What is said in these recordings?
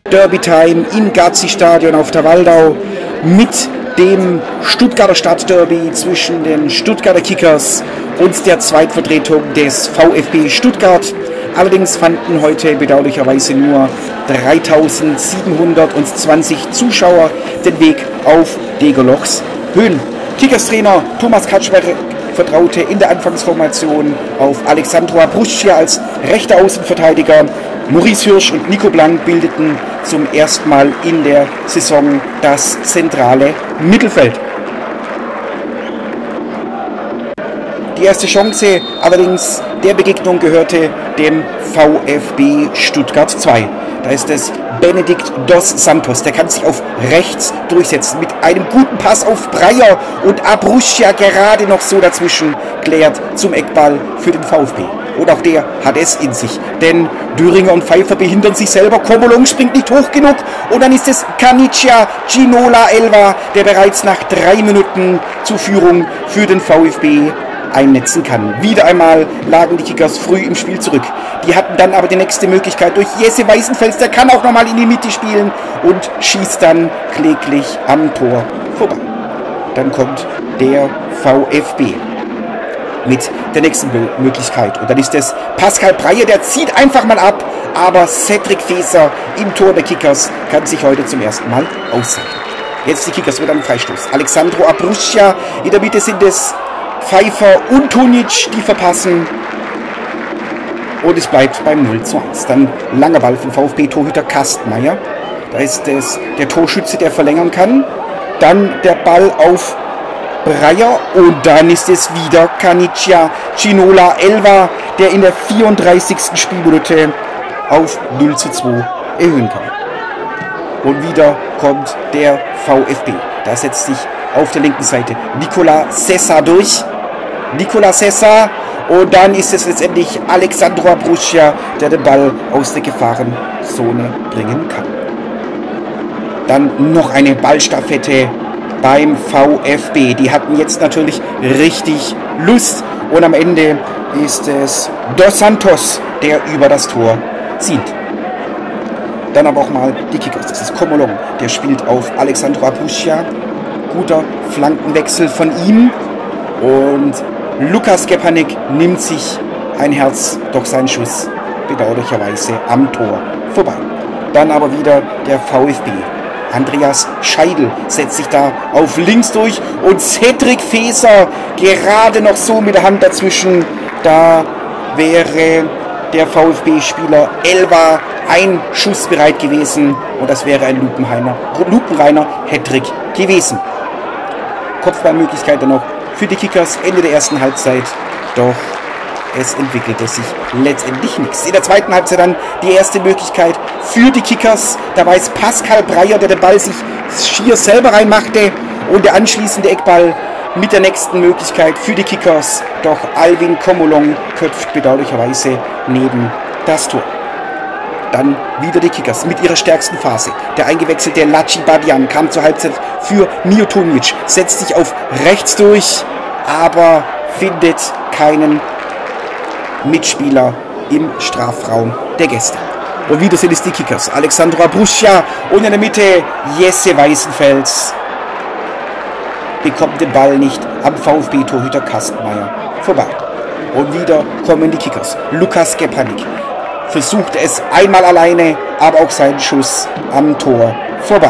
Derby-Time im Gazi-Stadion auf der Waldau mit dem Stuttgarter Stadtderby zwischen den Stuttgarter Kickers und der Zweitvertretung des VfB Stuttgart. Allerdings fanden heute bedauerlicherweise nur 3720 Zuschauer den Weg auf Degerlochs Höhen. Kickers-Trainer Thomas Kaczmarek vertraute in der Anfangsformation auf Alexandru Abruschia als rechter Außenverteidiger. Maurice Hirsch und Nico Blank bildeten zum ersten Mal in der Saison das zentrale Mittelfeld. Die erste Chance allerdings der Begegnung gehörte dem VfB Stuttgart 2. Da ist es Benedikt dos Santos, der kann sich auf rechts durchsetzen mit einem guten Pass auf Breyer und Abruschia gerade noch so dazwischen klärt zum Eckball für den VfB. Und auch der hat es in sich, denn Döringer und Pfeiffer behindern sich selber, Komolong springt nicht hoch genug und dann ist es Canicia Ginola Elva, der bereits nach 3 Minuten zur Führung für den VfB einnetzen kann. Wieder einmal lagen die Kickers früh im Spiel zurück. Die hatten dann aber die nächste Möglichkeit durch Jesse Weißenfels, der kann auch nochmal in die Mitte spielen und schießt dann kläglich am Tor vorbei. Dann kommt der VfB mit der nächsten Möglichkeit. Und dann ist es Pascal Breyer, der zieht einfach mal ab, aber Cedric Feser im Tor der Kickers kann sich heute zum ersten Mal auszeichnen. Jetzt die Kickers mit einem Freistoß. Alexandru Abruschia, in der Mitte sind es Pfeiffer und Tunic, die verpassen. Und es bleibt beim 0:1. Dann langer Ball vom VfB-Torhüter Kastmeier. Da ist es der Torschütze, der verlängern kann. Dann der Ball auf Breyer und dann ist es wieder Canicia Ginola Elva, der in der 34. Spielminute auf 0:2 erhöhen kann. Und wieder kommt der VfB. Da setzt sich auf der linken Seite Nicolas Sessa durch. Nicolas Sessa und dann ist es letztendlich Alexandru Abruschia, der den Ball aus der Gefahrenzone bringen kann. Dann noch eine Ballstaffette beim VfB. Die hatten jetzt natürlich richtig Lust und am Ende ist es Dos Santos, der über das Tor zieht. Dann aber auch mal die Kickers. Das ist Komolong, der spielt auf Alexandru Abruschia. Guter Flankenwechsel von ihm und Lukas Gepanik nimmt sich ein Herz, doch sein Schuss bedauerlicherweise am Tor vorbei. Dann aber wieder der VfB. Andreas Scheidl setzt sich da auf links durch und Cedric Feser gerade noch so mit der Hand dazwischen. Da wäre der VfB-Spieler Elva einschussbereit gewesen und das wäre ein lupenreiner Hattrick gewesen. Kopfballmöglichkeit dann noch für die Kickers Ende der ersten Halbzeit, doch es entwickelte sich letztendlich nichts. In der zweiten Halbzeit dann die erste Möglichkeit für die Kickers. Da war es Pascal Breyer, der den Ball sich schier selber reinmachte und der anschließende Eckball mit der nächsten Möglichkeit für die Kickers. Doch Alvin Komolong köpft bedauerlicherweise neben das Tor. Dann wieder die Kickers mit ihrer stärksten Phase. Der eingewechselte Laci Badian kam zur Halbzeit für Mio Tunic, setzt sich auf rechts durch, aber findet keinen Mitspieler im Strafraum der Gäste. Und wieder sind es die Kickers. Alexandru Abruschia und in der Mitte Jesse Weißenfels bekommt den Ball nicht am VfB-Torhüter Kastmeier vorbei. Und wieder kommen die Kickers. Lukas Gepanik versucht es einmal alleine, aber auch sein Schuss am Tor vorbei.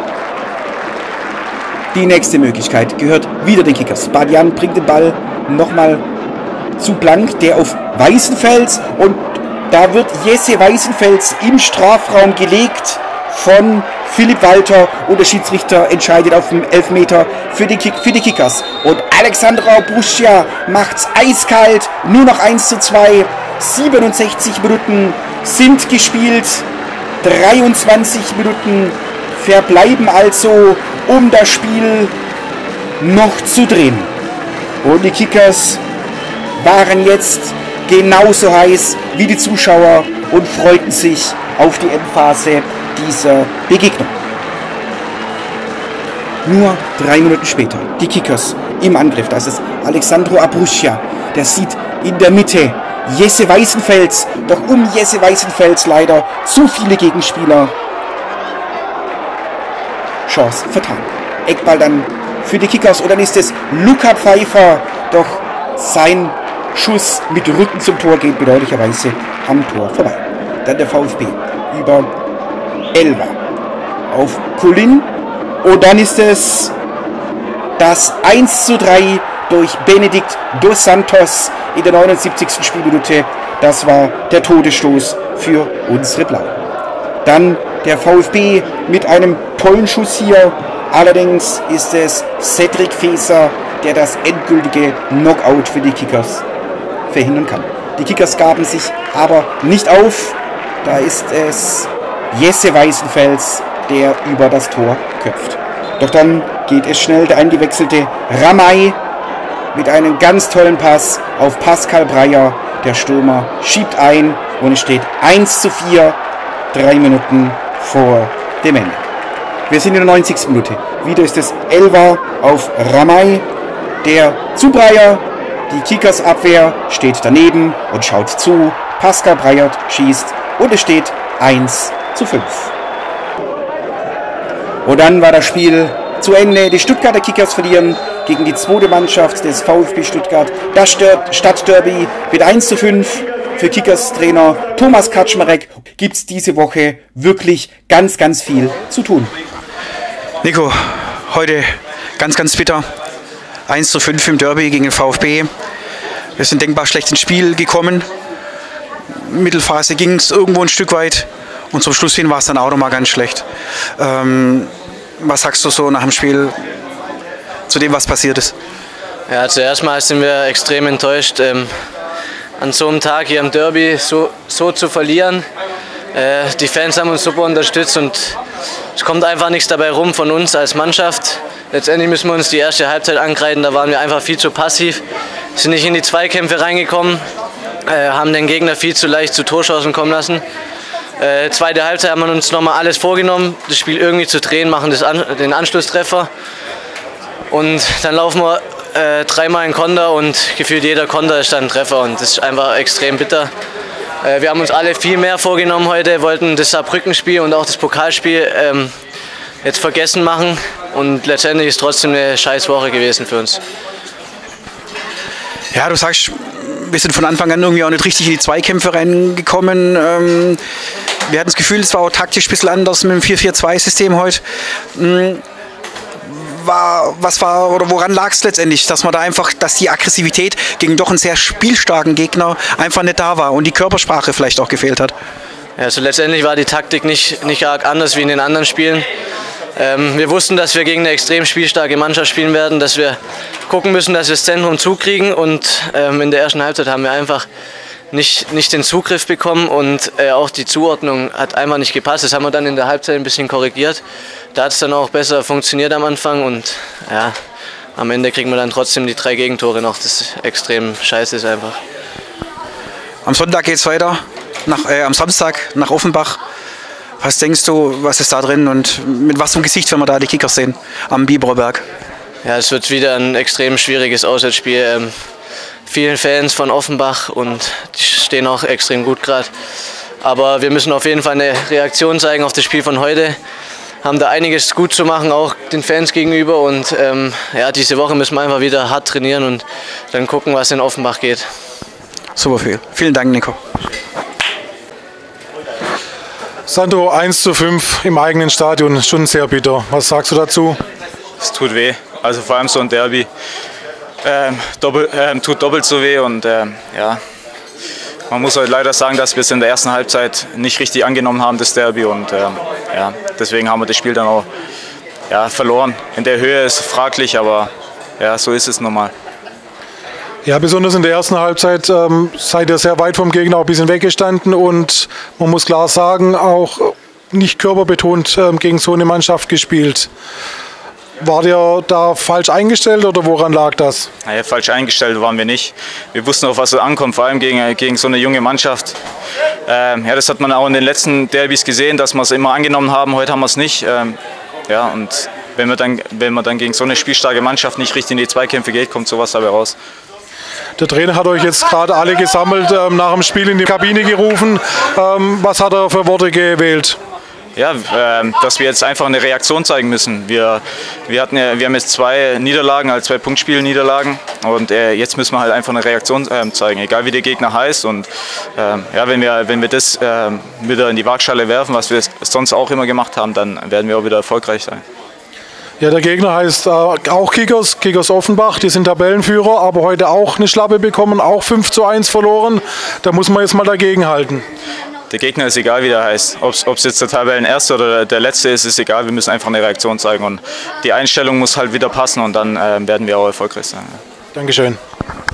Die nächste Möglichkeit gehört wieder den Kickers. Badian bringt den Ball nochmal zu Blank, der auf Weißenfels und da wird Jesse Weißenfels im Strafraum gelegt von Philipp Walter und der Schiedsrichter entscheidet auf dem Elfmeter für die Kickers. Und Alexandru Abruschia macht's eiskalt, nur noch 1:2. 67 Minuten sind gespielt, 23 Minuten verbleiben also, um das Spiel noch zu drehen. Und die Kickers waren jetzt genauso heiß wie die Zuschauer und freuten sich auf die Endphase dieser Begegnung. Nur 3 Minuten später, die Kickers im Angriff. Das ist Alexandru Abruschia, der sieht in der Mitte Jesse Weißenfels, doch um Jesse Weißenfels leider zu viele Gegenspieler. Chance vertan. Eckball dann für die Kickers und dann ist es Luca Pfeiffer, doch sein Schuss mit Rücken zum Tor geht bedauerlicherweise am Tor vorbei. Dann der VfB über Elva auf Kulin und dann ist es das 1:3 durch Benedikt dos Santos in der 79. Spielminute. Das war der Todesstoß für unsere Blauen. Dann der VfB mit einem tollen Schuss hier. Allerdings ist es Cedric Feser, der das endgültige Knockout für die Kickers verhindern kann. Die Kickers gaben sich aber nicht auf. Da ist es Jesse Weißenfels, der über das Tor köpft. Doch dann geht es schnell. Der eingewechselte Ramay mit einem ganz tollen Pass auf Pascal Breyer. Der Stürmer schiebt ein und es steht 1:4, 3 Minuten vor dem Ende. Wir sind in der 90. Minute. Wieder ist es Elva auf Ramay. Der zu Breyer. Die Kickers Abwehr steht daneben und schaut zu. Pascal Breyer schießt und es steht 1:5. Und dann war das Spiel zu Ende. Die Stuttgarter Kickers verlieren gegen die zweite Mannschaft des VfB Stuttgart. Das Stadtderby mit 1:5. Für Kickers-Trainer Thomas Kaczmarek gibt es diese Woche wirklich ganz, ganz viel zu tun. Nico, heute ganz, ganz bitter. 1:5 im Derby gegen den VfB. Wir sind denkbar schlecht ins Spiel gekommen. Mittelphase ging es irgendwo ein Stück weit und zum Schluss hin war es dann auch noch mal ganz schlecht. Was sagst du so nach dem Spiel zu dem, was passiert ist? Ja, zuerst mal sind wir extrem enttäuscht, an so einem Tag hier im Derby so zu verlieren. Die Fans haben uns super unterstützt und es kommt einfach nichts dabei rum von uns als Mannschaft. Letztendlich müssen wir uns die erste Halbzeit ankreiden, da waren wir einfach viel zu passiv, sind nicht in die Zweikämpfe reingekommen, haben den Gegner viel zu leicht zu Torchancen kommen lassen. Zweite Halbzeit haben wir uns nochmal alles vorgenommen, das Spiel irgendwie zu drehen, machen den Anschlusstreffer und dann laufen wir 3-mal in Konter und gefühlt jeder Konter ist dann ein Treffer und das ist einfach extrem bitter. Wir haben uns alle viel mehr vorgenommen heute, wollten das Saarbrücken-Spiel und auch das Pokalspiel jetzt vergessen machen und letztendlich ist trotzdem eine scheiß Woche gewesen für uns. Ja, du sagst, wir sind von Anfang an irgendwie auch nicht richtig in die Zweikämpfe reingekommen. Wir hatten das Gefühl, es war auch taktisch ein bisschen anders mit dem 4-4-2-System heute. Woran lag es letztendlich, dass man da einfach, dass die Aggressivität gegen doch einen sehr spielstarken Gegner einfach nicht da war und die Körpersprache vielleicht auch gefehlt hat? Ja, also letztendlich war die Taktik nicht arg anders wie in den anderen Spielen. Wir wussten, dass wir gegen eine extrem spielstarke Mannschaft spielen werden, dass wir gucken müssen, dass wir das Zentrum zukriegen und in der ersten Halbzeit haben wir einfach nicht den Zugriff bekommen und auch die Zuordnung hat einfach nicht gepasst. Das haben wir dann in der Halbzeit ein bisschen korrigiert. Da hat es dann auch besser funktioniert am Anfang und ja, am Ende kriegen wir dann trotzdem die 3 Gegentore noch. Das ist extrem scheiße ist einfach. Am Sonntag geht es weiter, am Samstag nach Offenbach. Was denkst du, was ist da drin und mit was für einem Gesicht werden wir da die Kickers sehen am Biberberg? Ja, es wird wieder ein extrem schwieriges Auswärtsspiel. Vielen Fans von Offenbach und die stehen auch extrem gut gerade. Aber wir müssen auf jeden Fall eine Reaktion zeigen auf das Spiel von heute. Haben da einiges gut zu machen, auch den Fans gegenüber. Und ja, diese Woche müssen wir einfach wieder hart trainieren und dann gucken, was in Offenbach geht. Super viel. Vielen Dank, Nico. Sandro, 1:5 im eigenen Stadion, schon sehr bitter. Was sagst du dazu? Es tut weh, also vor allem so ein Derby tut doppelt so weh und ja, man muss halt leider sagen, dass wir es in der ersten Halbzeit nicht richtig angenommen haben, das Derby und ja, deswegen haben wir das Spiel dann auch verloren. In der Höhe ist es fraglich, aber ja, so ist es normal. Ja, besonders in der ersten Halbzeit seid ihr sehr weit vom Gegner auch ein bisschen weggestanden und man muss klar sagen, auch nicht körperbetont gegen so eine Mannschaft gespielt. War ihr da falsch eingestellt oder woran lag das? Naja, falsch eingestellt waren wir nicht. Wir wussten auch, was so ankommt, vor allem gegen so eine junge Mannschaft. Ja, das hat man auch in den letzten Derbys gesehen, dass wir es immer angenommen haben. Heute haben wir es nicht. Ja, und wenn man dann gegen so eine spielstarke Mannschaft nicht richtig in die Zweikämpfe geht, kommt sowas dabei raus. Der Trainer hat euch jetzt gerade alle gesammelt, nach dem Spiel in die Kabine gerufen. Was hat er für Worte gewählt? ja, dass wir jetzt einfach eine Reaktion zeigen müssen. Wir haben jetzt 2 Niederlagen, also 2 Punktspiel-Niederlagen und jetzt müssen wir halt einfach eine Reaktion zeigen, egal wie der Gegner heißt. Und ja, wenn wir das wieder in die Waagschale werfen, was wir sonst auch immer gemacht haben, dann werden wir auch wieder erfolgreich sein. Ja, der Gegner heißt auch Kickers Offenbach, die sind Tabellenführer, aber heute auch eine Schlappe bekommen, auch 5:1 verloren. Da muss man jetzt mal dagegenhalten. Der Gegner ist egal, wie der heißt. Ob es jetzt der Tabellenerste oder der Letzte ist egal. Wir müssen einfach eine Reaktion zeigen und die Einstellung muss halt wieder passen und dann werden wir auch erfolgreich sein. Dankeschön.